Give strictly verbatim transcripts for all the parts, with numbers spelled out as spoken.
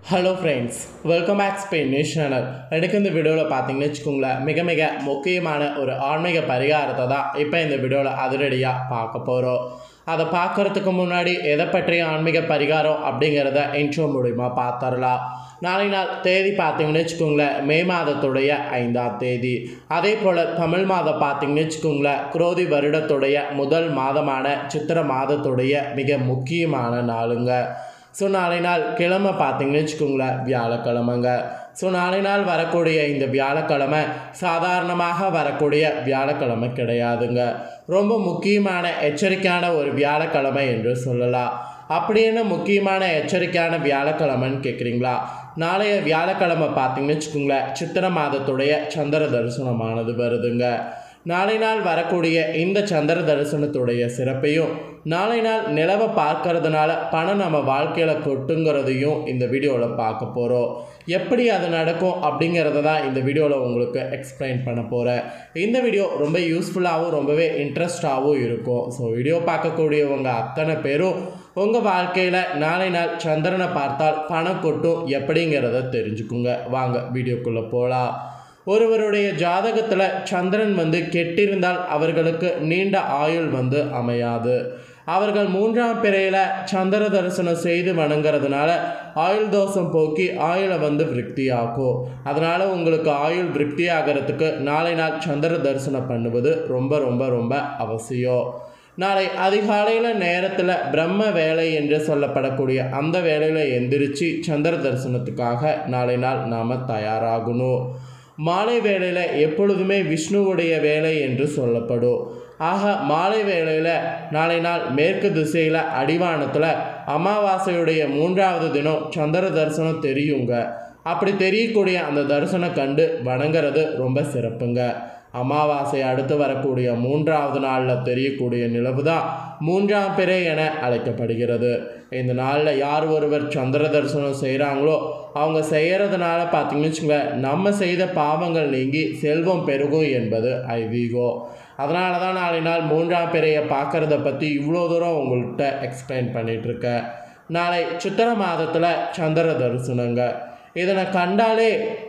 Hello friends, welcome back Spain news channel. எனக்கு இந்த வீடியோவில் பார்த்தீங்கன்னு வச்சுக்கோங்களேன், மிக மிக முக்கியமான ஒரு ஆன்மீக பரிகாரத்தை தான் இப்போ இந்த வீடியோவில் அதிரடியாக பார்க்க போகிறோம். அதை பார்க்குறதுக்கு முன்னாடி எதை பற்றிய ஆன்மீக பரிகாரம் அப்படிங்கிறத இன்ட்ரோ மூலிமா பார்த்துடலாம். நாளை நாள் தேதி பார்த்தீங்கன்னு வச்சுக்கோங்களேன், மே மாதத்துடைய ஐந்தாம் தேதி. அதே போல் தமிழ் மாதம் பார்த்தீங்கன்னு வச்சுக்கோங்களேன், குரோதி வருடத்துடைய முதல் மாதமான சித்திர மாதத்துடைய மிக முக்கியமான நாளுங்க. ஸோ நாளை நாள் கிழமை பார்த்தீங்கன்னு வச்சுக்கோங்களேன், வியாழக்கிழமைங்க. ஸோ நாளை நாள் வரக்கூடிய இந்த வியாழக்கிழமை சாதாரணமாக வரக்கூடிய வியாழக்கிழமை கிடையாதுங்க. ரொம்ப முக்கியமான எச்சரிக்கையான ஒரு வியாழக்கிழமை என்று சொல்லலாம். அப்படி என்ன முக்கியமான எச்சரிக்கையான வியாழக்கிழமைன்னு கேட்குறீங்களா? நாளைய வியாழக்கிழமை பார்த்தீங்கன்னு வச்சுக்கோங்களேன், சித்திர மாதத்துடைய சந்திர தரிசனமானது வருதுங்க. நாளை நாள் வரக்கூடிய இந்த சந்திர தரிசனத்துடைய சிறப்பையும், நாளை நாள் நிலவை பார்க்கறதுனால பணம் நம்ம வாழ்க்கையில் கொட்டுங்கிறதையும் இந்த வீடியோவில் பார்க்க போகிறோம். எப்படி அது நடக்கும் அப்படிங்கிறத தான் இந்த வீடியோவில் உங்களுக்கு எக்ஸ்பிளைன் பண்ண போகிறேன். இந்த வீடியோ ரொம்ப யூஸ்ஃபுல்லாகவும் ரொம்பவே இன்ட்ரெஸ்டாகவும் இருக்கும். ஸோ வீடியோ பார்க்கக்கூடியவங்க அத்தனை பேரும் உங்கள் வாழ்க்கையில் நாளை நாள் சந்திரனை பார்த்தால் பணம் கொட்டும் எப்படிங்கிறத தெரிஞ்சுக்குங்க. வாங்க வீடியோக்குள்ளே போகலாம். ஒருவருடைய ஜாதகத்தில் சந்திரன் வந்து கெட்டிருந்தால் அவர்களுக்கு நீண்ட ஆயுள் வந்து அமையாது. அவர்கள் மூன்றாம் பிறையில் சந்திர தரிசனம் செய்து வணங்குறதுனால ஆயுள் தோஷம் போக்கி ஆயுளை வந்து விருத்தியாகும். அதனால் உங்களுக்கு ஆயுள் விருத்தி ஆகிறதுக்கு நாளை நாள் சந்திர தரிசனம் பண்ணுவது ரொம்ப ரொம்ப ரொம்ப அவசியம். நாளை அதிகாலையில் நேரத்தில் பிரம்ம வேலை என்று சொல்லப்படக்கூடிய அந்த வேலையில் எந்திரிச்சு சந்திர தரிசனத்துக்காக நாளை நாள் நாம் தயாராகணும். மாலை வேளையில் எப்பொழுதுமே விஷ்ணுவுடைய வேலை என்று சொல்லப்படும். ஆக மாலை வேளையில் நாளை நாள் மேற்கு திசையில் அடிவானத்தில் அமாவாசையுடைய மூன்றாவது தினம் சந்திர தரிசனம் தெரியுங்க. அப்படி தெரியக்கூடிய அந்த தரிசனம் கண்டு வணங்குறது ரொம்ப சிறப்புங்க. அமாவாசை அடுத்து வரக்கூடிய மூன்றாவது நாளில் தெரியக்கூடிய நிலவு தான் மூன்றாம் பிறை என அழைக்கப்படுகிறது. இந்த நாளில் யார் ஒருவர் சந்திர தரிசனம் செய்கிறாங்களோ அவங்க செய்கிறதுனால பார்த்தீங்கன்னு வச்சுக்கோங்க, நம்ம செய்த பாவங்கள் நீங்கி செல்வம் பெருகும் என்பது ஐதீகம். அதனால தான் நாளை நாள் மூன்றாம் பிறையை பார்க்குறத பற்றி இவ்வளோ தூரம் உங்கள்கிட்ட எக்ஸ்பிளைன் பண்ணிகிட்ருக்கேன். நாளை சித்திர மாதத்தில் சந்திர தரிசனங்க. இதனை கண்டாலே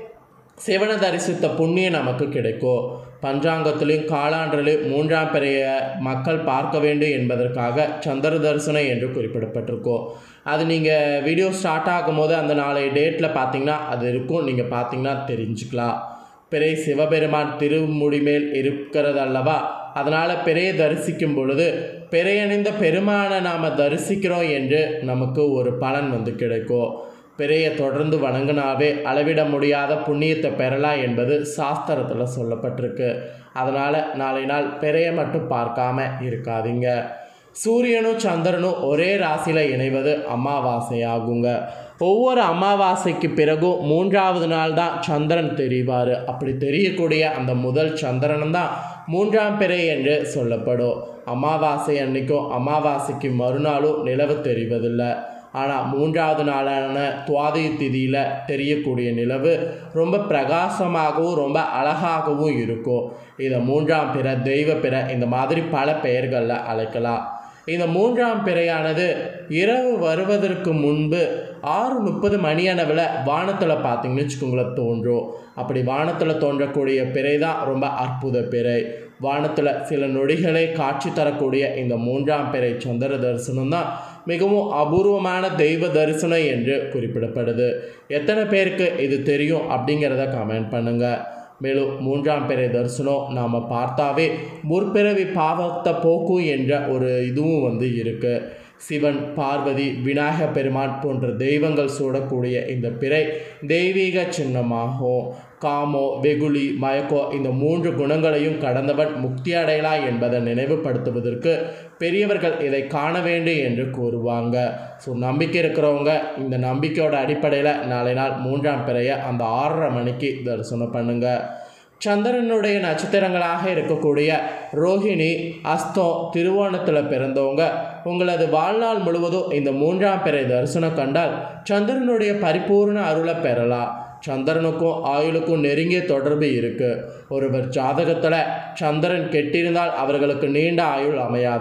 சிவனை தரிசித்த புண்ணியம் நமக்கு கிடைக்கும். பஞ்சாங்கத்திலையும் காலாண்டிலையும் மூன்றாம் பிறையை மக்கள் பார்க்க வேண்டும் என்பதற்காக சந்திர தரிசனம் என்று குறிப்பிடப்பட்டிருக்கோம். அது நீங்கள் வீடியோ ஸ்டார்ட் ஆகும்போது அந்த நாளைய டேட்டில் பார்த்தீங்கன்னா அது இருக்கும். நீங்கள் பார்த்தீங்கன்னா தெரிஞ்சுக்கலாம். பிறை சிவபெருமான் திருமுடி மேல் இருக்கிறது அல்லவா? அதனால் பிறையை தரிசிக்கும் பொழுது பிறையணிந்த பெருமானை நாம் தரிசிக்கிறோம் என்று நமக்கு ஒரு பலன் வந்து கிடைக்கும். பிறையை தொடர்ந்து வணங்கினாவே அளவிட முடியாத புண்ணியத்தை பெறலாம் என்பது சாஸ்திரத்தில் சொல்லப்பட்டிருக்கு. அதனால் நாளை நாள் பிறையை மட்டும் பார்க்காம இருக்காதீங்க. சூரியனும் சந்திரனும் ஒரே ராசியில் இணைவது அமாவாசை ஆகுங்க. ஒவ்வொரு அமாவாசைக்கு பிறகும் மூன்றாவது நாள் தான் சந்திரன் தெரிவார். அப்படி தெரியக்கூடிய அந்த முதல் சந்திரன் தான் மூன்றாம் பிறை என்று சொல்லப்படும். அமாவாசை அன்னைக்கும் அமாவாசைக்கு மறுநாளும் நிலவு தெரிவதில்லை. ஆனால் மூன்றாவது நாளான துவாதி திதியில் தெரியக்கூடிய நிலவு ரொம்ப பிரகாசமாகவும் ரொம்ப அழகாகவும் இருக்கும். இதை மூன்றாம் பிறை, தெய்வ பிறை, இந்த மாதிரி பல பெயர்களில் அழைக்கலாம். இந்த மூன்றாம் பிறையானது இரவு வருவதற்கு முன்பு ஆறு முப்பது மணி அளவில் வானத்தில் பார்த்தீங்கன்னு வச்சுக்கோங்களேன் தோன்றும். அப்படி வானத்தில் தோன்றக்கூடிய பிறை தான் ரொம்ப அற்புத பிறை. வானத்தில் சில நொடிகளே காட்சி தரக்கூடிய இந்த மூன்றாம் பிறை சந்திர தரிசனம் தான் மிகவும் அபூர்வமான தெய்வ தரிசனம் என்று குறிப்பிடப்படுது. எத்தனை பேருக்கு இது தெரியும் அப்படிங்கிறத கமெண்ட் பண்ணுங்கள். மேலும் மூன்றாம் பிறை தரிசனம் நாம் பார்த்தாவே முற்பிறவி பாவத்தை போக்கும் என்ற ஒரு இதுவும் வந்து இருக்குது. சிவன், பார்வதி, விநாயக பெருமான் போன்ற தெய்வங்கள் சூடக்கூடிய இந்த பிறை தெய்வீக சின்னமாகும். காமோ, வெகுளி, மயக்கோ இந்த மூன்று குணங்களையும் கடந்தவன் முக்தி அடையலாம் என்பதை நினைவுபடுத்துவதற்கு பெரியவர்கள் இதை காண வேண்டும் என்று கூறுவாங்க. ஸோ நம்பிக்கை இருக்கிறவங்க இந்த நம்பிக்கையோட அடிப்படையில் நாளை நாள் மூன்றாம் பிறையை அந்த ஆறரை மணிக்கு தரிசனம் பண்ணுங்கள். சந்திரனுடைய நட்சத்திரங்களாக இருக்கக்கூடிய ரோஹிணி, அஸ்தம், திருவோணத்தில் பிறந்தவங்க உங்களது வாழ்நாள் முழுவதும் இந்த மூன்றாம் பிறை தரிசனம் கண்டால் சந்திரனுடைய பரிபூர்ண அருளை பெறலாம். சந்திரனுக்கும் ஆயுளுக்கும் நெருங்கிய தொடர்பு இருக்குது. ஒருவர் ஜாதகத்தில் சந்திரன் கெட்டிருந்தால் அவர்களுக்கு நீண்ட ஆயுள் அமையாது.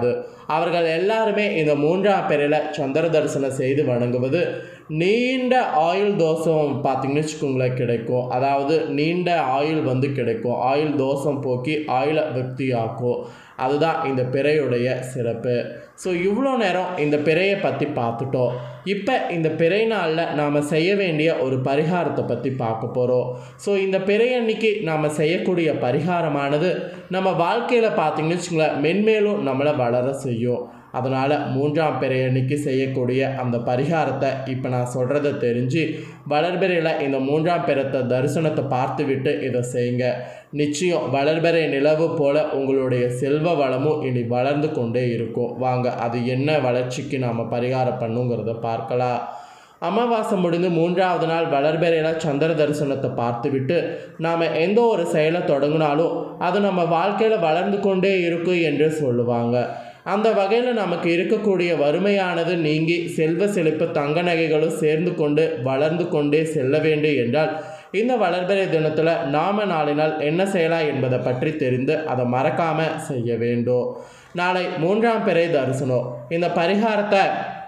அவர்கள் எல்லாருமே இந்த மூன்றாம் பிறையில் சந்திர தரிசனம் செய்து வணங்குவது நீண்ட ஆயுள் தோஷம் பார்த்திங்கன்னு வச்சுக்கோங்களேன் கிடைக்கும். அதாவது நீண்ட ஆயுள் வந்து கிடைக்கும். ஆயுள் தோஷம் போக்கி ஆயுள விருத்தி ஆக்கும். அதுதான் இந்த பிறையுடைய சிறப்பு. ஸோ இவ்வளோ நேரம் இந்த பிறையை பற்றி பார்த்துட்டோம். இப்போ இந்த பிறை நாளில் நாம் செய்ய வேண்டிய ஒரு பரிகாரத்தை பற்றி பார்க்க போகிறோம். ஸோ இந்த பிறை அன்னைக்கு நாம் செய்யக்கூடிய பரிகாரமானது நம்ம வாழ்க்கையில் பார்த்திங்கன்னு வச்சுங்களேன் மென்மேலும் நம்மளை வளர செய்யும். அதனால் மூன்றாம் பிறை அன்னைக்கு செய்யக்கூடிய அந்த பரிகாரத்தை இப்போ நான் சொல்கிறத தெரிஞ்சு வளர்பிறையில் இந்த மூன்றாம் பிறத்தை தரிசனத்தை பார்த்து விட்டு இதை செய்யுங்க. நிச்சயம் வளர்பிறை நிலவு போல் உங்களுடைய செல்வ வளமும் இனி வளர்ந்து கொண்டே இருக்கும். வாங்க அது என்ன வளர்ச்சிக்கு நாம் பரிகாரம் பண்ணுங்கிறத பார்க்கலாம். அமாவாசை முடிந்து மூன்றாவது நாள் வளர்பிறையில் சந்திர தரிசனத்தை பார்த்துவிட்டு நாம் எந்த ஒரு செயலை தொடங்கினாலும் அது நம்ம வாழ்க்கையில் வளர்ந்து கொண்டே இருக்கும் என்று சொல்லுவாங்க. அந்த வகையில் நமக்கு இருக்கக்கூடிய வறுமையானது நீங்கி செல்வ செழிப்பு தங்க நகைகளும் சேர்ந்து கொண்டு வளர்ந்து கொண்டே செல்ல வேண்டும் என்றால் இந்த வளர்பிறை தினத்தில் நாம் நாளினால் என்ன செய்யலாம் என்பதை பற்றி தெரிந்து அதை மறக்காமல் செய்ய வேண்டும். நாளை மூன்றாம் பிறை தரிசனம். இந்த பரிகாரத்தை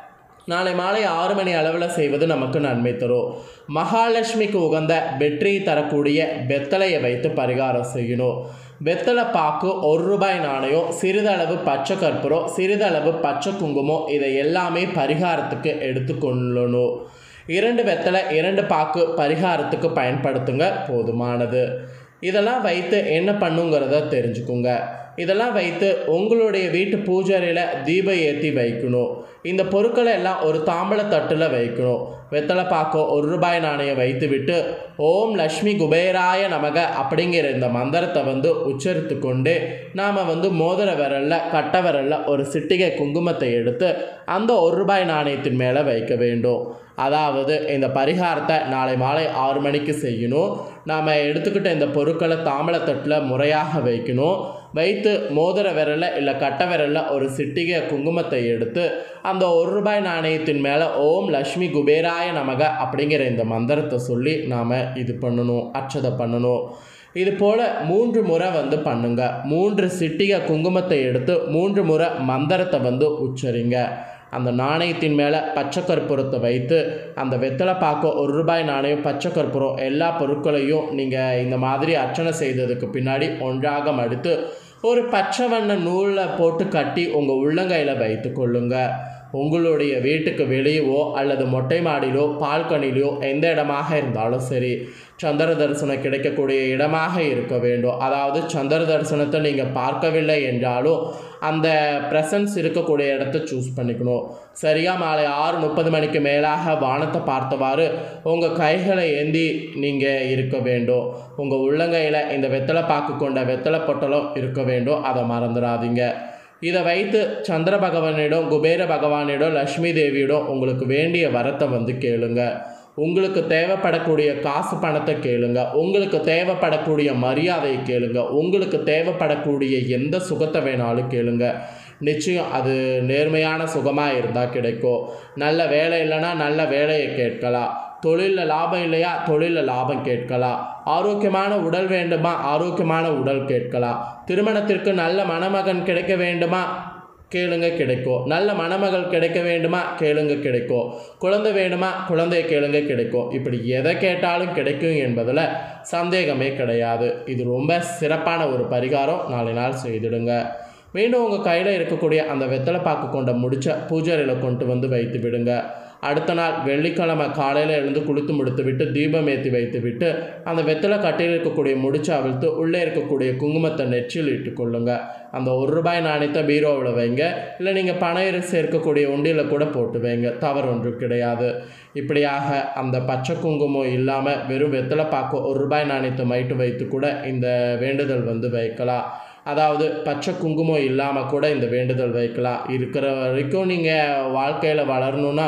நாளை மாலை ஆறு மணி அளவில் செய்வது நமக்கு நன்மை தரும். மகாலட்சுமிக்கு உகந்த வெற்றியை தரக்கூடிய வெத்தலையை வைத்து பரிகாரம் செய்யணும். வெத்தலை பாக்கு, ஒரு ரூபாய் நாணயம், சிறிதளவு பச்சை கற்பூரம், சிறிதளவு பச்சை குங்குமம் இதை எல்லாமே பரிகாரத்துக்கு எடுத்துக்கொள்ளணும். இரண்டு வெத்தலை இரண்டு பாக்கு பரிகாரத்துக்கு பயன்படுத்துங்க, போதுமானது. இதெல்லாம் வைத்து என்ன பண்ணுங்கிறத தெரிஞ்சுக்குங்க. இதெல்லாம் வைத்து உங்களுடைய வீட்டு பூஜையில் தீபம் ஏற்றி வைக்கணும். இந்த பொருட்களை எல்லாம் ஒரு தாம்பழ தட்டில் வைக்கணும். வெத்தலை பாக்கோ ஒரு ரூபாய் நாணயம் வைத்து விட்டு ஓம் லக்ஷ்மி குபேராய நமக அப்படிங்கிற இந்த மந்திரத்தை வந்து உச்சரித்து கொண்டு நாம் வந்து மோதிர விரலில் கட்ட விரலில் ஒரு சிட்டிகை குங்குமத்தை எடுத்து அந்த ஒரு ரூபாய் நாணயத்தின் மேலே வைக்க வேண்டும். அதாவது இந்த பரிகாரத்தை நாளை மாலை ஆறு மணிக்கு செய்யணும். நாம் எடுத்துக்கிட்ட இந்த பொருட்களை தாம்பழத்தட்டில் முறையாக வைக்கணும். வைத்து மோதிர விரலில் இல்லை கட்ட விரலில் ஒரு சிட்டிகை குங்குமத்தை எடுத்து அந்த ஒரு ரூபாய் நாணயத்தின் மேலே ஓம் லக்ஷ்மி குபேராய நமக அப்படிங்கிற இந்த மந்திரத்தை சொல்லி நாம் இது பண்ணணும், அர்ச்சனை பண்ணணும். இது போல் மூன்று முறை வந்து பண்ணுங்க. மூன்று சிட்டிகை குங்குமத்தை எடுத்து மூன்று முறை மந்திரத்தை வந்து உச்சரிங்க. அந்த நாணயத்தின் மேலே பச்சை கற்பூரத்தை வைத்து அந்த வெத்தலை பாக்க ஒரு ரூபாய் நாணயம் பச்சை கற்பூரம் எல்லா பொருட்களையும் நீங்கள் இந்த மாதிரி அர்ச்சனை செய்ததுக்கு பின்னாடி ஒன்றாக மடித்து ஒரு பச்சை வண்ண நூலில் போட்டு கட்டி உங்கள் உள்ளங்கையில் வைத்து கொள்ளுங்க. உங்களுடைய வீட்டுக்கு வெளியவோ அல்லது மொட்டை மாடியிலோ பால்கனிலையோ எந்த இடமாக இருந்தாலும் சரி சந்திர தரிசனம் கிடைக்கக்கூடிய இடமாக இருக்க வேண்டும். அதாவது சந்திர தரிசனத்தை நீங்கள் பார்க்கவில்லை என்றாலும் அந்த ப்ரெசன்ஸ் இருக்கக்கூடிய இடத்த சூஸ் பண்ணிக்கணும். சரியாக மாலை ஆறு முப்பது மணிக்கு மேலாக வானத்தை பார்த்தவாறு உங்கள் கைகளை ஏந்தி நீங்கள் இருக்க வேண்டும். உங்கள் உள்ளங்கையில் இந்த வெத்தலை பாக்கு கொண்ட வெத்தலை பொட்டலும் இருக்க வேண்டும், அதை மறந்துடாதீங்க. இதை வைத்து சந்திர பகவானிடம், குபேர பகவானிடம், லக்ஷ்மி தேவியிடம் உங்களுக்கு வேண்டிய வரத்தை வந்து கேளுங்க. உங்களுக்கு தேவைப்படக்கூடிய காசு பணத்தை கேளுங்க. உங்களுக்கு தேவைப்படக்கூடிய மரியாதையை கேளுங்க. உங்களுக்கு தேவைப்படக்கூடிய எந்த சுகத்தை வேணாலும் கேளுங்க. நிச்சயம் அது நேர்மையான சுகமாக இருந்தால் கிடைக்கும். நல்ல வேலை இல்லைன்னா நல்ல வேலையை கேட்கலாம். தொழிலில் லாபம் இல்லையா, தொழிலில் லாபம் கேட்கலாம். ஆரோக்கியமான உடல் வேண்டுமா, ஆரோக்கியமான உடல் கேட்கலாம். திருமணத்திற்கு நல்ல மணமகன் கிடைக்க வேண்டுமா, கேளுங்க கிடைக்கும். நல்ல மணமகள் கிடைக்க வேண்டுமா, கேளுங்க கிடைக்கும். குழந்தை வேணுமா, குழந்தைய கேளுங்க கிடைக்கும். இப்படி எதை கேட்டாலும் கிடைக்கும் என்பதில் சந்தேகமே கிடையாது. இது ரொம்ப சிறப்பான ஒரு பரிகாரம். நாளை நாள் செய்திடுங்க. மீண்டும் உங்கள் கையில் இருக்கக்கூடிய அந்த வெத்தலை பாக்கு கொண்ட முடிச்ச பூஜையில் கொண்டு வந்து வைத்து விடுங்க. அடுத்த நாள் வெள்ளிக்கிழமை காலையில் எழுந்து குளித்து முடித்து விட்டு தீபம் ஏற்றி வைத்து விட்டு அந்த வெத்தலை கட்டியில் இருக்கக்கூடிய முடிச்சு அவிழ்த்து உள்ளே இருக்கக்கூடிய குங்குமத்தை நெற்றியில் இட்டுக்கொள்ளுங்க. அந்த ஒரு ரூபாய் நாணயத்தை பீரோவில் வைங்க. இல்லை நீங்கள் பணம் சேர்க்கக்கூடிய உண்டியில் கூட போட்டு வைங்க, தவறு ஒன்றும் கிடையாது. இப்படியாக அந்த பச்சை குங்குமம் இல்லாமல் வெறும் வெத்தலை பாக்கு ஒரு ரூபாய் நாணயத்தை மைட்டு வைத்து கூட இந்த வேண்டுதல் வந்து வைக்கலாம். அதாவது பச்சை குங்குமம் இல்லாமல் கூட இந்த வேண்டுதல் வைக்கலாம். இருக்கிற வரைக்கும் நீங்கள் வாழ்க்கையில் வளரணுன்னா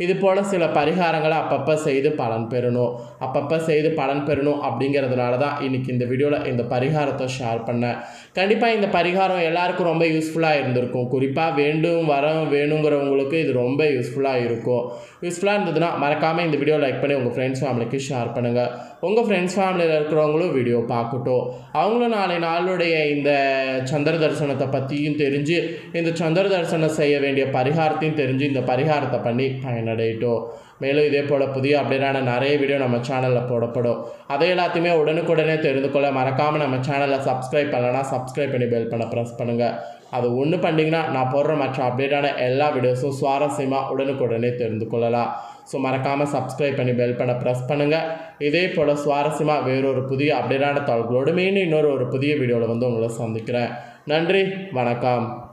இது போல் சில பரிகாரங்களை அப்பப்போ செய்து பலன் பெறணும். அப்பப்போ செய்து பலன் பெறணும் அப்படிங்கிறதுனால தான் இன்றைக்கி இந்த வீடியோவில் இந்த பரிகாரத்தை ஷேர் பண்ணேன். கண்டிப்பாக இந்த பரிகாரம் எல்லாருக்கும் ரொம்ப யூஸ்ஃபுல்லாக இருந்திருக்கும். குறிப்பாக வேண்டும் வர வேணுங்கிறவங்களுக்கு இது ரொம்ப யூஸ்ஃபுல்லாக இருக்கும். யூஸ்ஃபுல்லாக இருந்ததுன்னா மறக்காமல் இந்த வீடியோ லைக் பண்ணி உங்கள் ஃப்ரெண்ட்ஸ் ஃபேமிலிக்கு ஷேர் பண்ணுங்கள். உங்கள் ஃப்ரெண்ட்ஸ் ஃபேமிலியில் இருக்கிறவங்களும் வீடியோ பார்க்கட்டும். அவங்களும் நாளை நாளுடைய இந்த சந்திர தரிசனத்தை பற்றியும் தெரிஞ்சு இந்த சந்திர தரிசனம் செய்ய வேண்டிய பரிகாரத்தையும் தெரிஞ்சு இந்த பரிகாரத்தை பண்ணி பயனடையட்டும். மேலும் இதே போல் புதிய அப்டேட்டான நிறைய வீடியோ நம்ம சேனலில் போடப்படும். அதை எல்லாத்தையுமே உடனுக்குடனே தெரிந்து கொள்ள மறக்காமல் நம்ம சேனலை சப்ஸ்கிரைப் பண்ணலைன்னா சப்ஸ்கிரைப் பண்ணி பெல் பண்ண ப்ரெஸ் பண்ணுங்கள். அது ஒன்று பண்ணிங்கன்னா நான் போடுற மற்ற அப்டேட்டான எல்லா வீடியோஸும் சுவாரஸ்யமாக உடனுக்குடனே தெரிந்து கொள்ளலாம். ஸோ மறக்காமல் சப்ஸ்கிரைப் பண்ணி பெல் பண்ண ப்ரெஸ் பண்ணுங்கள். இதே போல் சுவாரஸ்யமாக வேறொரு புதிய அப்டேட்டான தகவல்களோடு மீண்டும் இன்னொரு ஒரு புதிய வீடியோவில் வந்து உங்களை சந்திக்கிறேன். நன்றி, வணக்கம்.